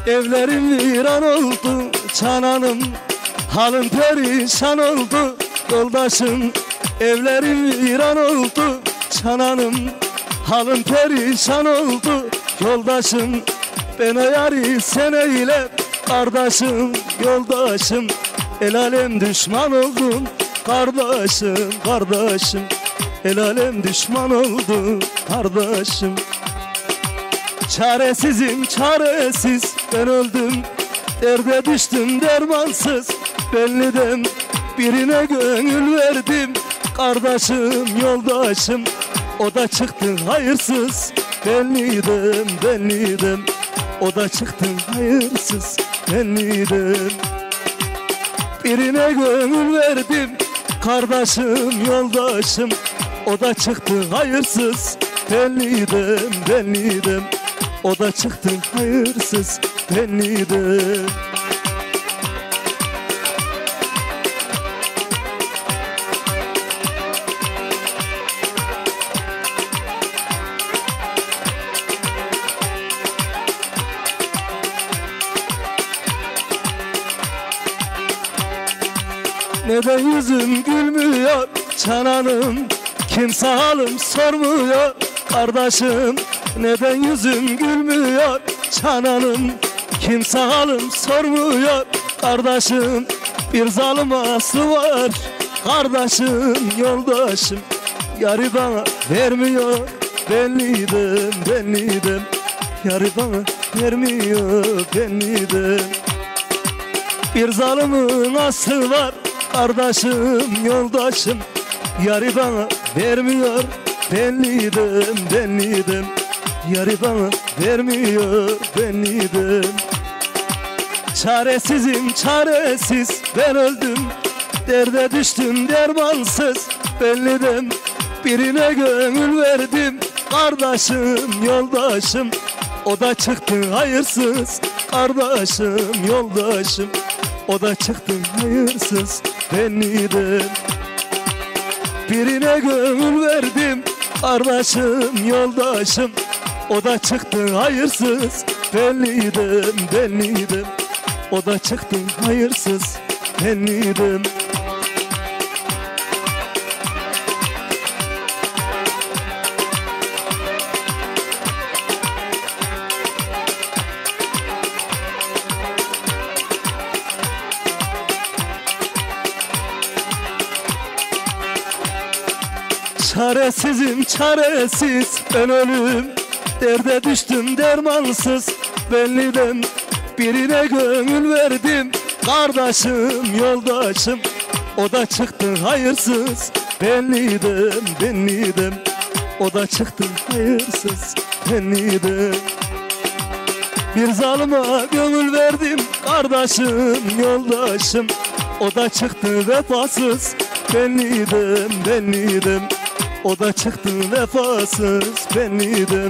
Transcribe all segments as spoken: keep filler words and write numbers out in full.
Evlerim viran oldu Cananım, halım perişan oldu yoldaşım. Evlerim viran oldu Cananım, halım perişan oldu yoldaşım. Ben o yari sen eyle kardeşim, yoldaşım. El alem düşman oldum kardeşim, kardeşim. El alem düşman oldu kardeşim. Çaresizim çaresiz ben öldüm, derde düştüm dermansız. Belliden birine gönül verdim kardeşim, yoldaşım. O da çıktı hayırsız, belliydim, belliydim. O da çıktı hayırsız, belliydim. Birine gönül verdim kardeşim, yoldaşım. O da çıktı hayırsız, belliydim, belliydim. O da çıktı hayırsız, belliydim. Neden yüzüm gülmüyor Cananım, kimse halim sormuyor kardeşim. Neden yüzüm gülmüyor Cananım, kimse halim sormuyor kardeşim. Bir zalim aslı var kardeşim, yoldaşım. Yarı bana vermiyor, belliydim, belliydim. Yarı bana vermiyor, belliydim. Bir zalimin aslı var kardeşim, yoldaşım. Yarı bana vermiyor, belliydim, belliydim. Yarı bana vermiyor, belliydim. Çaresizim çaresiz ben öldüm, derde düştüm dermansız. Belliydim, birine gönül verdim kardeşim, yoldaşım. O da çıktı hayırsız kardeşim, yoldaşım. O da çıktı hayırsız, belliydim. Birine gönül verdim kardeşim, yoldaşım. O da çıktı hayırsız, belliydim, belliydim. O da çıktı hayırsız, belliydim. Çaresizim çaresiz ben ölüm, derde düştüm dermansız. Belliydim, birine gönül verdim kardeşim, yoldaşım. O da çıktı hayırsız, belliydim, belliydim. O da çıktı hayırsız, belliydim. Bir zalime gönül verdim kardeşim, yoldaşım. O da çıktı vefasız, belliydim, belliydim. O da çıktı vefasız, belliydim.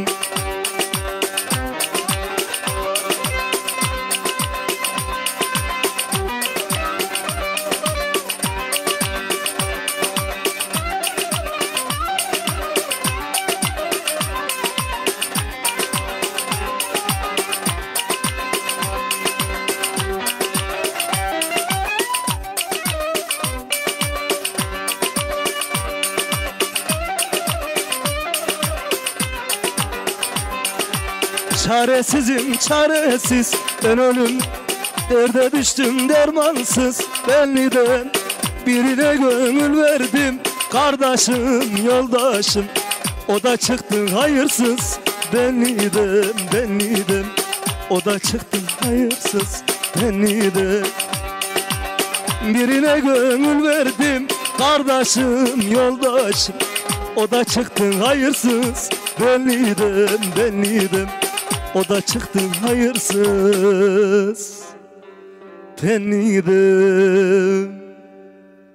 Çaresizim çaresiz ben ölüm, derde düştüm dermansız. Belliydim, birine gönül verdim kardeşim, yoldaşım. O da çıktı hayırsız, belliydim, belliydim. O da çıktı hayırsız, belliydim. Birine gönül verdim kardeşim, yoldaşım. O da çıktı hayırsız, belliydim, belliydim. O da çıktı hayırsız, belliydim.